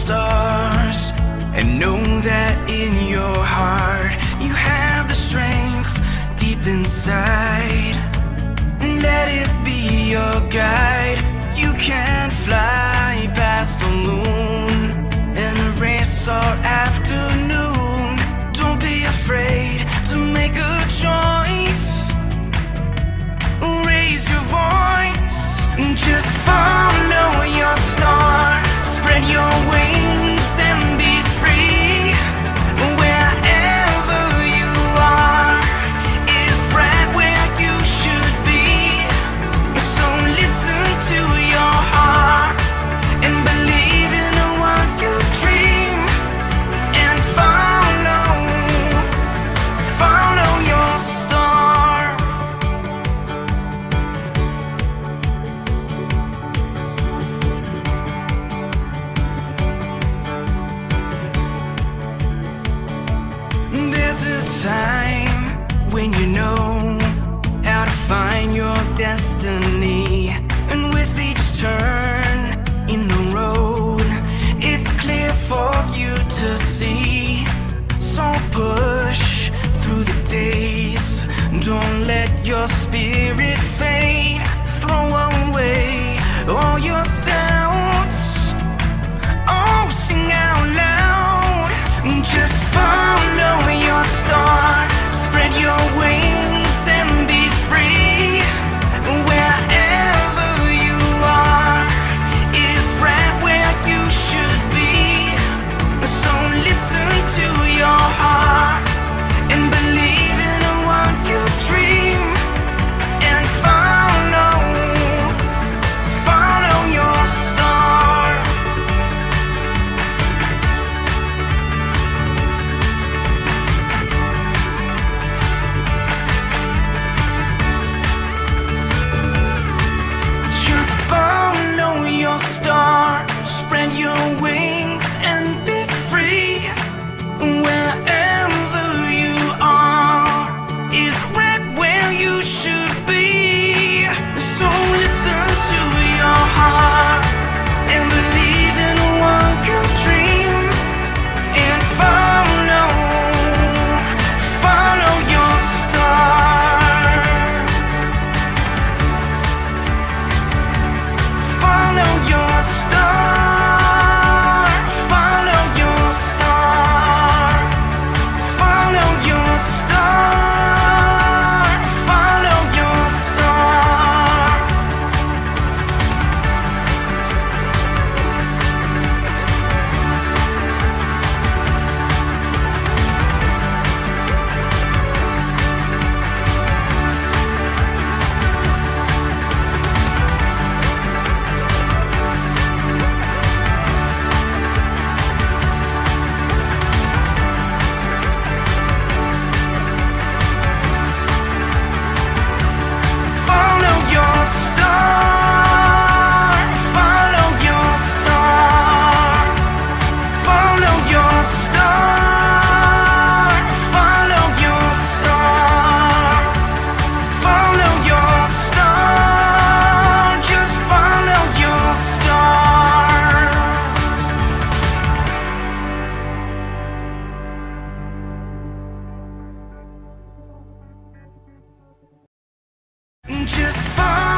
stars and know that in your heart you have the strength deep inside. Let it be your guide. You can fly past the moon and erase our afternoon. Don't be afraid to make a choice. Raise your voice. Just follow your star. Spread your wings and be free. Wherever you are is right where you should be. So listen to your heart and believe in what you dream. And follow your star. There's a time when you know how to find your destiny, and with each turn in the road, it's clear for you to see. So push through the days, don't let your spirit fade. Throw away all your doubts, oh, sing out loud. Just follow your star. Spread your wings and be free. Wherever you are is right where you should be. So listen to your heart and believe in what you dream. And follow your star. Just follow your star. Spread your wings and be free. Wherever you are is right where you should be. So listen to your heart and believe in what you dream. And follow your star. Follow your star. Follow your star. Follow your star. Follow your star. Follow your star. Follow your star. Follow your star. Follow your star. Follow your star. Just follow your star. Just follow